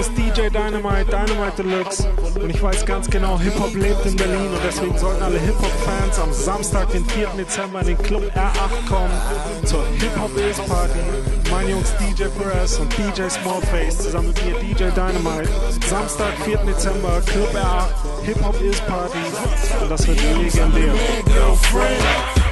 ist DJ Dynamite, Dynamite Deluxe. Und ich weiß ganz genau, Hip-Hop lebt in Berlin. Und deswegen sollten alle Hip-Hop-Fans am Samstag, den 4. Dezember in den Club R8 kommen. Zur Hip-Hop-Is-Party. Meine Jungs DJ Perez und DJ Smallface zusammen mit mir DJ Dynamite. Samstag, 4. Dezember, Club R8, Hip-Hop-Is-Party. Und das wird legendär.